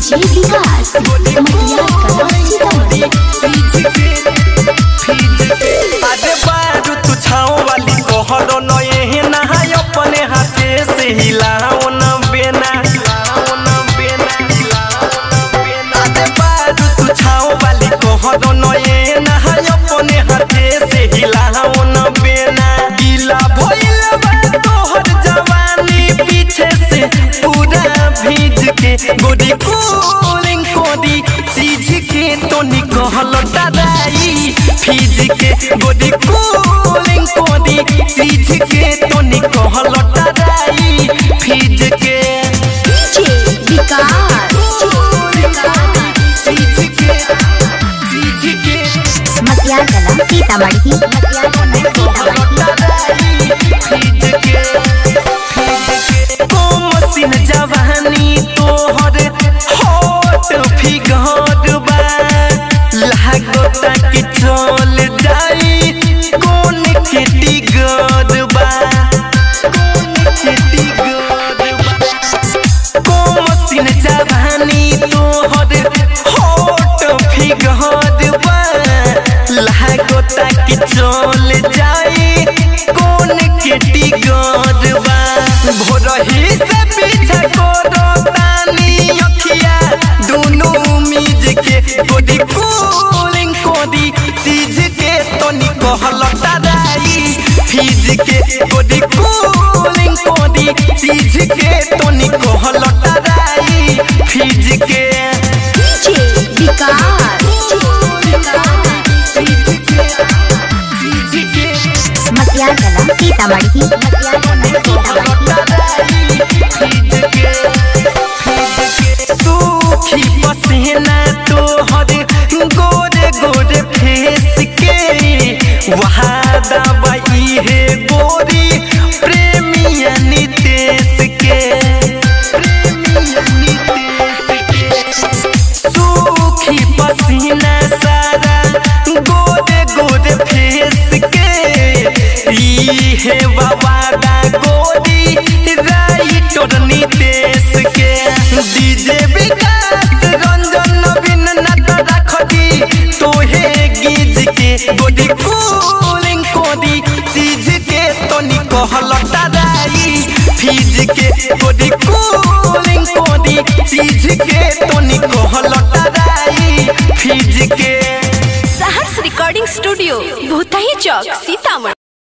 DJ विकास मटिया कला सीतामढ़ी। अरे बारू तू छाओ वाली कोहरो नए नहाय अपने हाथे से हिलाओ न बेना। अरे बारू तू छाओ वाली कोहरो नए नहाय अपने हाथे से हिलाओ न बेना। गीला भइल बा तोहर जवानी पीछे से पूरा भीज के गोरी कूलिंग कोडी चीज के तो निकल डराई फीज के गोरी कूलिंग कोडी चीज के तो निकल डराई फीज के। डीजे विकास मटिया कला सीतामढ़ी। कोमसिन जवानी तोहर होट फिगर बा लागता कि चल जाई कौन के टिगर बा। कोमसिन जवानी तोहर होट फिगर बा लागता कि चल जाई कौन के टिगर बा। भोरही से पीछे करो तानी अखिया दोनों मीज के गोदी कूलिंग कोदी चीज के तो निकल डराई फीज के गोदी कूलिंग कोदी चीज के तो निकल डराई फीज के। डीजे विकास मटिया कला सीतामढ़ी। सूखी पसीना तोहर गोरे गोरे फेस के वहादा बाई है गोरी प्रेमिया नितेश के। सूखी पसीना सारा गोरे गोरे फेस के ई है वादा गोरी राइटर नितेश के। डीजे विकास रंजन नवीन नट रख दी तोहे गीज के गोदी कूलिंग कोदी चीज के तो निकल डराई फीज के गोदी कूलिंग कोदी चीज के तो निकल डराई फीज के। Saharsh recording studio Bhutahi Chowk Sitamarhi.